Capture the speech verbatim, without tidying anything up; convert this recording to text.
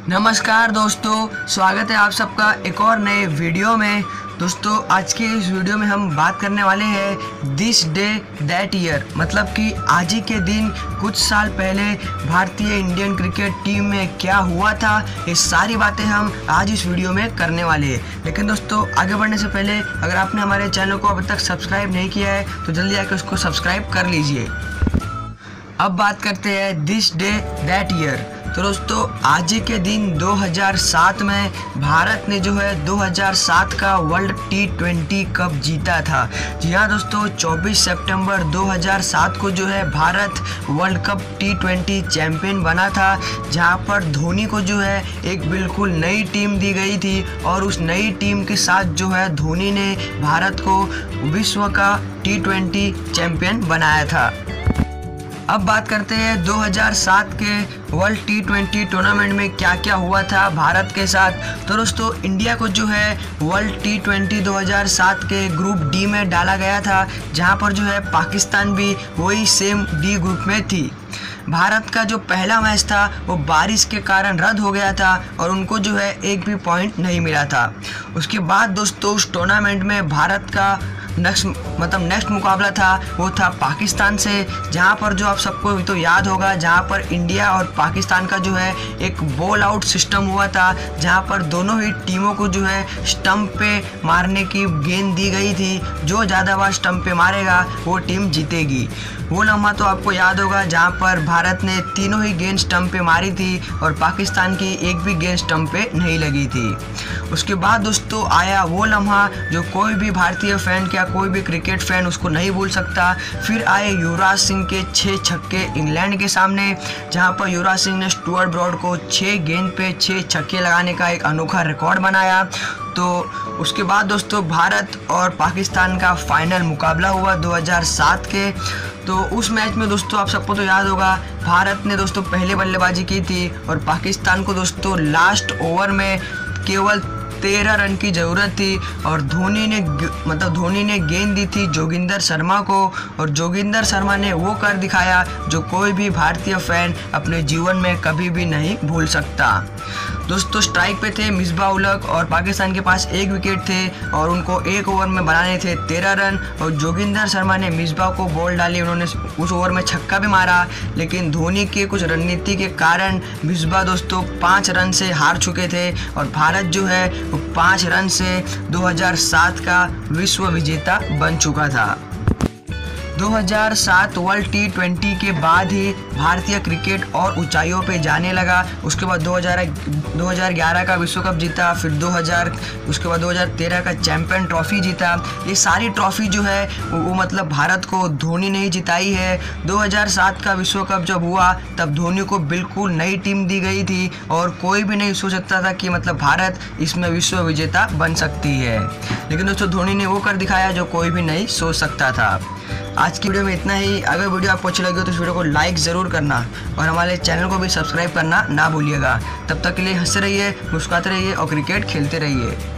नमस्कार दोस्तों, स्वागत है आप सबका एक और नए वीडियो में। दोस्तों आज के इस वीडियो में हम बात करने वाले हैं दिस डे दैट ईयर, मतलब कि आज ही के दिन कुछ साल पहले भारतीय इंडियन क्रिकेट टीम में क्या हुआ था, ये सारी बातें हम आज इस वीडियो में करने वाले हैं। लेकिन दोस्तों आगे बढ़ने से पहले अगर आपने हमारे चैनल को अभी तक सब्सक्राइब नहीं किया है तो जल्दी आकर उसको सब्सक्राइब कर लीजिए। अब बात करते हैं दिस डे दैट ईयर। तो दोस्तों आज ही के दिन दो हज़ार सात में भारत ने जो है दो हज़ार सात का वर्ल्ड टी ट्वेंटी कप जीता था। जी हाँ दोस्तों, चौबीस सितंबर दो हज़ार सात को जो है Bharat world cup T twenty champion बना था, जहां पर धोनी को जो है एक बिल्कुल नई टीम दी गई थी और उस नई टीम के साथ जो है धोनी ने भारत को विश्व का टी ट्वेंटी चैंपियन बनाया था। अब बात करते हैं दो हज़ार सात के वर्ल्ड टी ट्वेंटी टूर्नामेंट में क्या क्या हुआ था भारत के साथ। तो दोस्तों इंडिया को जो है वर्ल्ड टी ट्वेंटी दो हज़ार सात के ग्रुप डी में डाला गया था, जहां पर जो है पाकिस्तान भी वही सेम डी ग्रुप में थी। भारत का जो पहला मैच था वो बारिश के कारण रद्द हो गया था और उनको जो है एक भी पॉइंट नहीं मिला था। उसके बाद दोस्तों उस टूर्नामेंट में भारत का नेक्स्ट मतलब नेक्स्ट मुकाबला था वो था पाकिस्तान से, जहां पर जो आप सबको तो याद होगा, जहां पर इंडिया और पाकिस्तान का जो है एक बॉल आउट सिस्टम हुआ था, जहां पर दोनों ही टीमों को जो है स्टंप पे मारने की गेंद दी गई थी। जो ज़्यादा बार स्टंप पे मारेगा वो टीम जीतेगी। वो लम्हा तो आपको याद होगा जहां पर भारत ने तीनों ही गेंद स्टंप पे मारी थी और पाकिस्तान की एक भी गेंद स्टंप पे नहीं लगी थी। उसके बाद दोस्तों आया वो लम्हा जो कोई भी भारतीय फैन क्या कोई भी क्रिकेट फैन उसको नहीं भूल सकता। फिर आए युवराज सिंह के छः छक्के इंग्लैंड के सामने, जहां पर युवराज सिंह ने स्टुअर्ट ब्रॉड को छः गेंद पे छः छक्के लगाने का एक अनोखा रिकॉर्ड बनाया। तो उसके बाद दोस्तों भारत और पाकिस्तान का फाइनल मुकाबला हुआ दो हज़ार सात के। तो उस मैच में दोस्तों आप सबको तो याद होगा, भारत ने दोस्तों पहले बल्लेबाजी की थी और पाकिस्तान को दोस्तों लास्ट ओवर में केवल तेरह रन की ज़रूरत थी और धोनी ने मतलब धोनी ने गेंद दी थी जोगिंदर शर्मा को और जोगिंदर शर्मा ने वो कर दिखाया जो कोई भी भारतीय फैन अपने जीवन में कभी भी नहीं भूल सकता। दोस्तों स्ट्राइक पे थे मिसबाह उल हक और पाकिस्तान के पास एक विकेट थे और उनको एक ओवर में बनाने थे तेरह रन और जोगिंदर शर्मा ने मिसबाह को बॉल डाली, उन्होंने उस ओवर में छक्का भी मारा। लेकिन धोनी के कुछ रणनीति के कारण मिसबाह दोस्तों पाँच रन से हार चुके थे और भारत जो है वो पाँच रन से दो हज़ार सात का विश्व विजेता बन चुका था। दो हज़ार सात वर्ल्ड टी ट्वेंटी के बाद ही भारतीय क्रिकेट और ऊंचाइयों पे जाने लगा। उसके बाद दो हज़ार ग्यारह का विश्व कप जीता, फिर दो हज़ार उसके बाद दो हज़ार तेरह का चैंपियन ट्रॉफी जीता। ये सारी ट्रॉफी जो है वो, वो मतलब भारत को धोनी ने ही जिताई है। दो हज़ार सात का विश्व कप जब हुआ तब धोनी को बिल्कुल नई टीम दी गई थी और कोई भी नहीं सोच सकता था कि मतलब भारत इसमें विश्व विजेता बन सकती है। लेकिन दोस्तों धोनी ने वो कर दिखाया जो कोई भी नहीं सोच सकता था। आज की वीडियो में इतना ही। अगर वीडियो आपको अच्छी लगी हो तो इस वीडियो को लाइक ज़रूर करना और हमारे चैनल को भी सब्सक्राइब करना ना भूलिएगा। तब तक के लिए हंसते रहिए, मुस्कुराते रहिए और क्रिकेट खेलते रहिए।